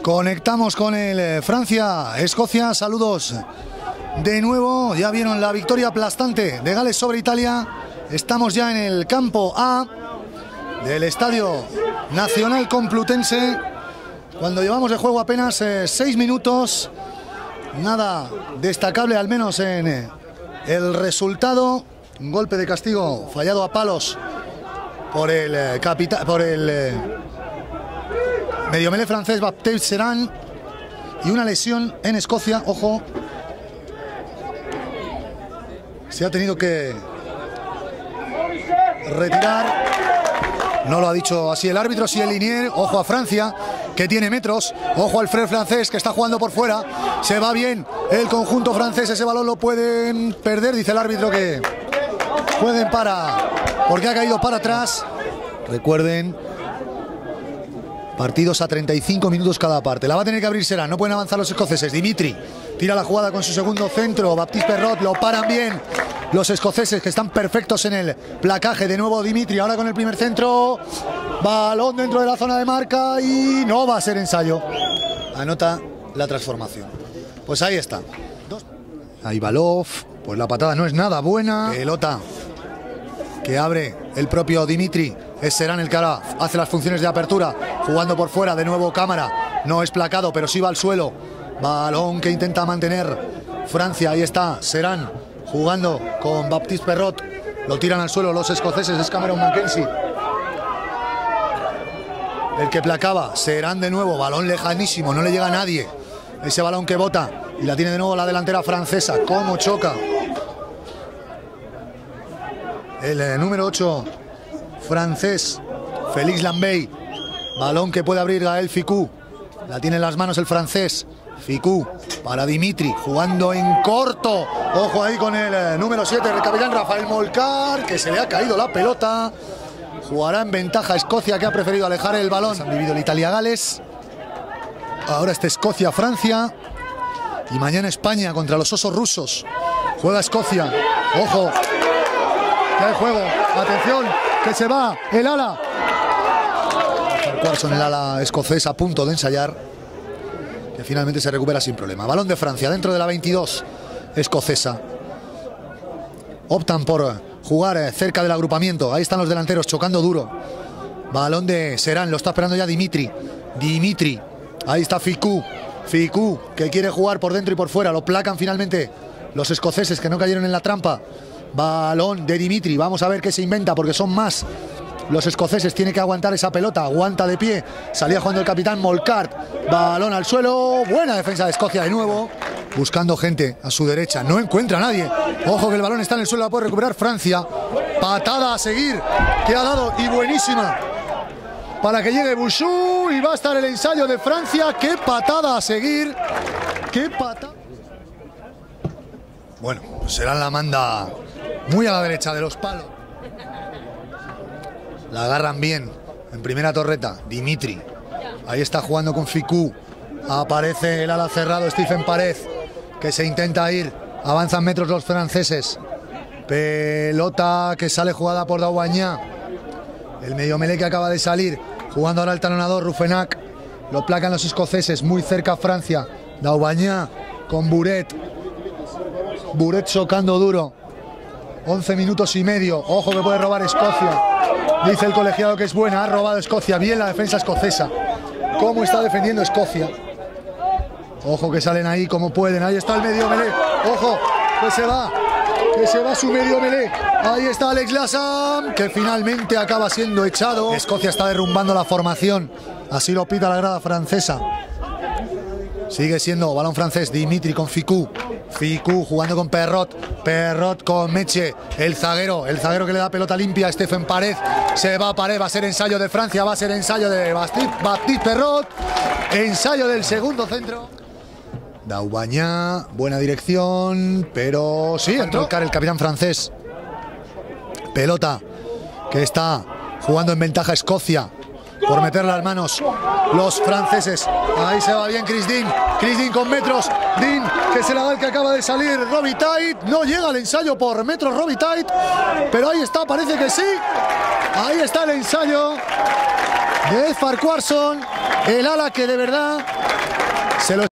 Conectamos con el Francia-Escocia. Saludos de nuevo. Ya vieron la victoria aplastante de Gales sobre Italia. Estamos ya en el campo A del Estadio Nacional Complutense, cuando llevamos de juego apenas 6 minutos. Nada destacable, al menos en el resultado. Un golpe de castigo fallado a palos por el capitán, por el mediomelé francés Baptiste Seran, y una lesión en Escocia. Ojo, se ha tenido que retirar. No lo ha dicho así el árbitro, sí el linier. Ojo a Francia, que tiene metros. Ojo al Fred francés, que está jugando por fuera. Se va bien el conjunto francés. Ese balón lo pueden perder, dice el árbitro que pueden porque ha caído para atrás. Recuerden, partidos a 35 minutos cada parte. La va a tener que abrir Seran, no pueden avanzar los escoceses. Dimitri tira la jugada con su segundo centro. Baptiste Perrot, lo paran bien los escoceses, que están perfectos en el placaje. De nuevo Dimitri, ahora con el primer centro. Balón dentro de la zona de marca y no va a ser ensayo. Anota la transformación. Pues ahí está. Ahí Balov, pues la patada no es nada buena. Pelota que abre el propio Dimitri. Es Seran el que ahora hace las funciones de apertura, jugando por fuera. De nuevo Cámara, no es placado, pero sí va al suelo. Balón que intenta mantener Francia. Ahí está Seran jugando con Baptiste Perrot. Lo tiran al suelo los escoceses. Es Cameron Mackenzie el que placaba. Seran de nuevo, balón lejanísimo, no le llega a nadie. Ese balón que bota y la tiene de nuevo la delantera francesa. Cómo choca el número 8 francés, Félix Lambey. Balón que puede abrir Gaël Ficou. La tiene en las manos el francés. Ficou para Dimitri, jugando en corto. Ojo ahí con el número 7, el capitán Rafael Molcar, que se le ha caído la pelota. Jugará en ventaja Escocia, que ha preferido alejar el balón. Han vivido el Italia-Gales. Ahora está Escocia-Francia. Y mañana España contra los osos rusos. Juega Escocia. Ojo, que hay juego. Atención, que se va el ala. Carson, el ala escocés, a punto de ensayar, que finalmente se recupera sin problema. Balón de Francia dentro de la 22 escocesa. Optan por jugar cerca del agrupamiento. Ahí están los delanteros chocando duro. Balón de Seran, lo está esperando ya Dimitri. Dimitri, ahí está Ficou. Ficou, que quiere jugar por dentro y por fuera. Lo placan finalmente los escoceses, que no cayeron en la trampa. Balón de Dimitri, vamos a ver qué se inventa, porque son más los escoceses. Tiene que aguantar esa pelota, aguanta de pie. Salía jugando el capitán Molcart. Balón al suelo, buena defensa de Escocia de nuevo. Buscando gente a su derecha, no encuentra a nadie. Ojo que el balón está en el suelo, la puede recuperar Francia. Patada a seguir, que ha dado, y buenísima, para que llegue Bouchou, y va a estar el ensayo de Francia. Qué patada a seguir, qué patada. Bueno, Seran la manda muy a la derecha de los palos. La agarran bien en primera torreta. Dimitri, ahí está jugando con Ficou. Aparece el ala cerrado Stephen Parez, que se intenta ir. Avanzan metros los franceses. Pelota que sale jugada por Daubagná. El mediomelé que acaba de salir, jugando ahora el talonador Rufenac. Lo placan los escoceses, muy cerca Francia. Daubagná con Buret. Buret chocando duro. 11 minutos y medio. Ojo que puede robar Escocia. Dice el colegiado que es buena. Ha robado Escocia. Bien la defensa escocesa. Cómo está defendiendo Escocia. Ojo que salen ahí como pueden. Ahí está el medio melé. Ojo, que se va su medio melé. Ahí está Alex Lassam, que finalmente acaba siendo echado. Escocia está derrumbando la formación. Así lo pita la grada francesa. Sigue siendo balón francés. Dimitri con Ficou. Ficou jugando con Perrot. Perrot con Meche. El zaguero que le da pelota limpia a Stephen Parez. Se va Parez, va a ser ensayo de Francia. Va a ser ensayo de Baptiste Perrot. Ensayo del segundo centro. Daubagná, buena dirección, pero sí, entró el capitán francés. Pelota que está jugando en ventaja Escocia por meter las manos los franceses. Ahí se va bien Chris Dean. Chris Dean con metros. Dean, que se la da el que acaba de salir. Robitaille. No llega al ensayo por metros Robitaille, pero ahí está, parece que sí. Ahí está el ensayo de Farquharson, el ala que de verdad se lo